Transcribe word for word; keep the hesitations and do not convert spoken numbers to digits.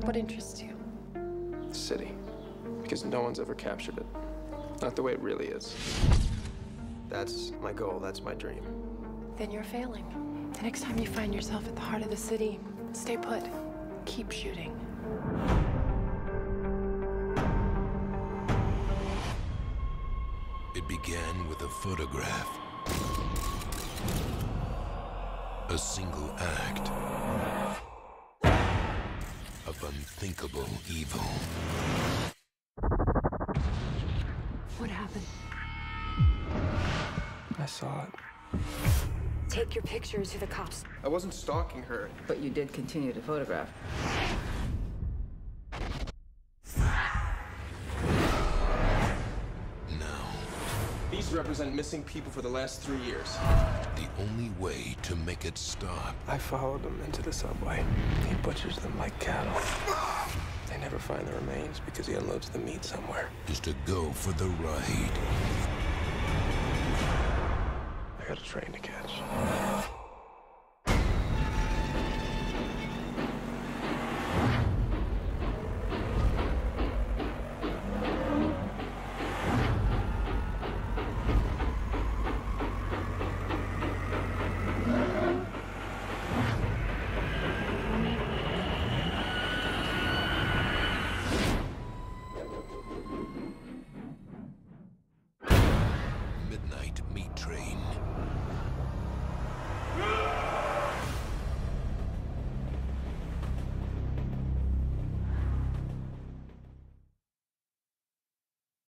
What interests you? The city. Because no one's ever captured it. Not the way it really is. That's my goal, that's my dream. Then you're failing. The next time you find yourself at the heart of the city, stay put. Keep shooting. It began with a photograph. A single act of unthinkable evil. What happened? I saw it. Take your pictures to the cops. I wasn't stalking her. But you did continue to photograph. Now, These represent missing people for the last three years. the only way to make it stop I followed them into the subway. He butchers them like cattle. They never find the remains because he unloads the meat somewhere. is to go for the ride. I got a train to catch.